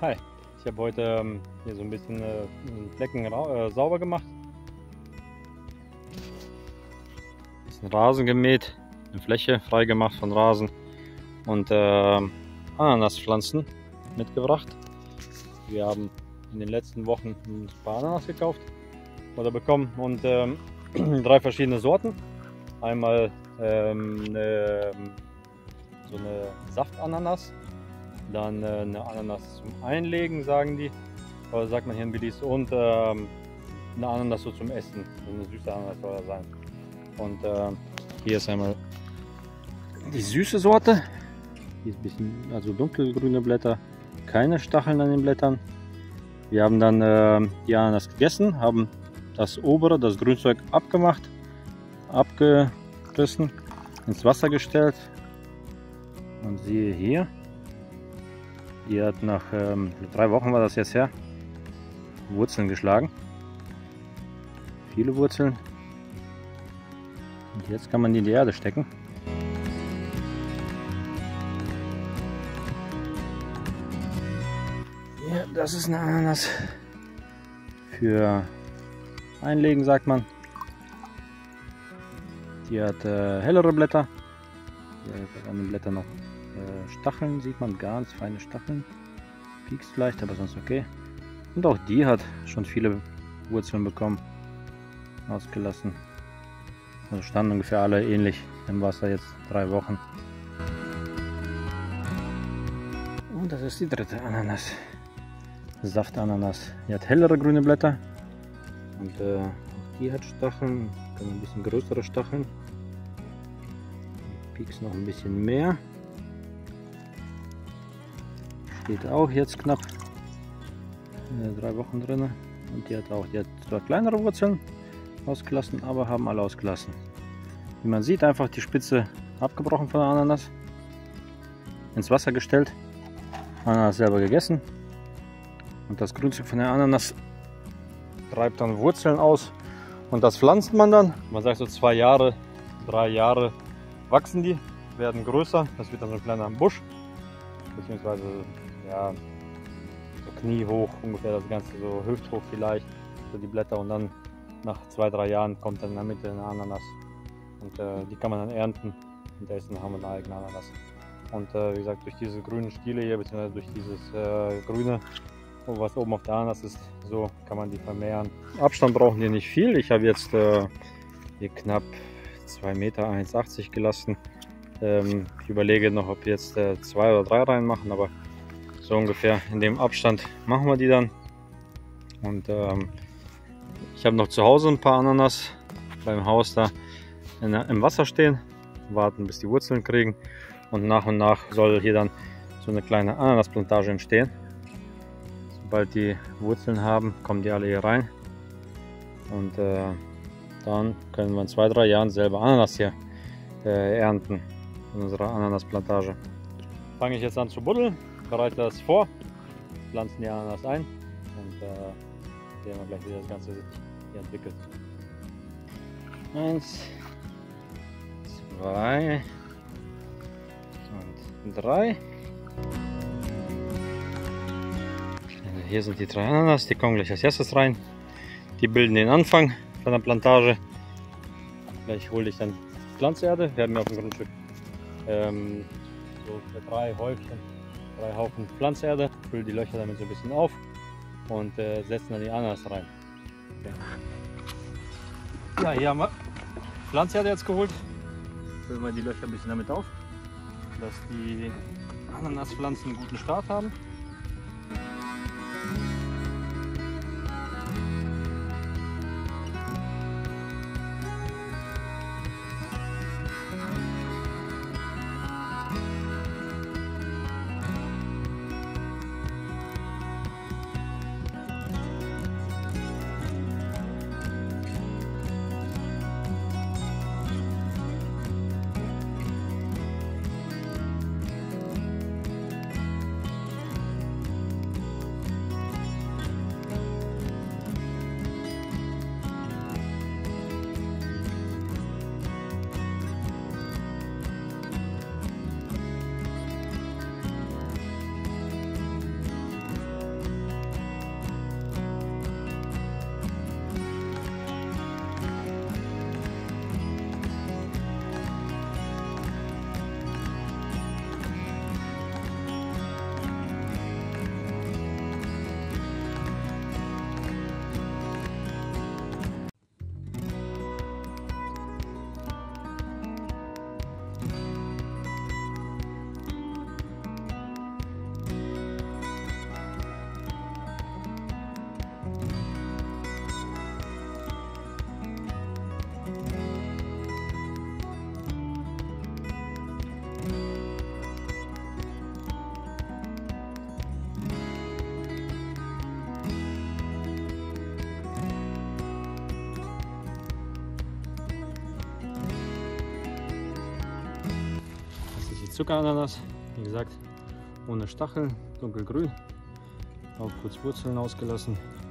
Hi, ich habe heute hier so ein bisschen Flecken sauber gemacht. Ein bisschen Rasen gemäht, eine Fläche frei gemacht von Rasen und Ananaspflanzen mitgebracht. Wir haben in den letzten Wochen ein paar Ananas gekauft oder bekommen und 3 verschiedene Sorten. Einmal so eine Saftananas. Dann eine Ananas zum Einlegen, sagen die, oder sagt man hier in Belize, und eine Ananas so zum Essen, so eine süße Ananas soll das sein. Und hier ist einmal die süße Sorte, die ist ein bisschen, also dunkelgrüne Blätter, keine Stacheln an den Blättern. Wir haben dann die Ananas gegessen, haben das obere, das Grünzeug abgemacht, abgerissen, ins Wasser gestellt und siehe hier. Die hat nach 3 Wochen war das jetzt her, Wurzeln geschlagen. Viele Wurzeln. Und jetzt kann man die in die Erde stecken. Ja, das ist eine Ananas für Einlegen, sagt man. Die hat hellere Blätter. Hier hat an den Blättern noch Stacheln, sieht man, ganz feine Stacheln. Piekst leicht, aber sonst okay. Und auch die hat schon viele Wurzeln bekommen, ausgelassen. Also standen ungefähr alle ähnlich im Wasser, jetzt 3 Wochen. Und das ist die dritte Ananas. Saftananas. Die hat hellere grüne Blätter. Und auch die hat Stacheln, ein bisschen größere Stacheln. Piekst noch ein bisschen mehr. Steht auch jetzt knapp 3 Wochen drin. Und die hat zwar kleinere Wurzeln ausgelassen, aber haben alle ausgelassen. Wie man sieht, einfach die Spitze abgebrochen von der Ananas, ins Wasser gestellt, Ananas selber gegessen und das Grünzeug von der Ananas treibt dann Wurzeln aus und das pflanzt man dann. Man sagt so 2 Jahre, 3 Jahre wachsen die, werden größer, das wird dann so ein kleiner Busch, beziehungsweise ja, so kniehoch ungefähr, das Ganze so hüfthoch vielleicht, so die Blätter, und dann nach 2, 3 Jahren kommt dann in der Mitte eine Ananas und die kann man dann ernten und essen, haben wir eine eigene Ananas. Und wie gesagt, durch diese grünen Stiele hier, beziehungsweise durch dieses grüne, was oben auf der Ananas ist, so kann man die vermehren. Abstand brauchen die nicht viel. Ich habe jetzt hier knapp 2 Meter, 1,80 gelassen. Ich überlege noch, ob jetzt 2 oder 3 reinmachen, aber so ungefähr in dem Abstand machen wir die dann. Und ich habe noch zu Hause ein paar Ananas beim Haus da im Wasser stehen, warten bis die Wurzeln kriegen, und nach soll hier dann so eine kleine Ananasplantage entstehen. Sobald die Wurzeln haben, kommen die alle hier rein und dann können wir in 2, 3 Jahren selber Ananas hier ernten in unserer Ananasplantage. Fange ich jetzt an zu buddeln, bereite das vor, pflanzen die Ananas ein und sehen wir gleich, wie das Ganze sich hier entwickelt. 1, 2 und 3. Hier sind die 3 Ananas, die kommen gleich als erstes rein. Die bilden den Anfang von der Plantage. Gleich hole ich dann Pflanzerde. Wir haben ja auf dem Grundstück so 3 Häufchen, 3 Haufen Pflanzerde. Füllen die Löcher damit so ein bisschen auf und setzen dann die Ananas rein. Okay. Ja, hier haben wir Pflanzerde jetzt geholt. Füllen wir die Löcher ein bisschen damit auf, dass die Ananaspflanzen einen guten Start haben. ist Zuckerananas, wie gesagt, ohne Stacheln, dunkelgrün, auch kurz Wurzeln ausgelassen.